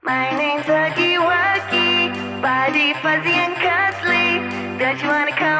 My name's Huggy Wuggy, body fuzzy and cuddly. Don't you wanna come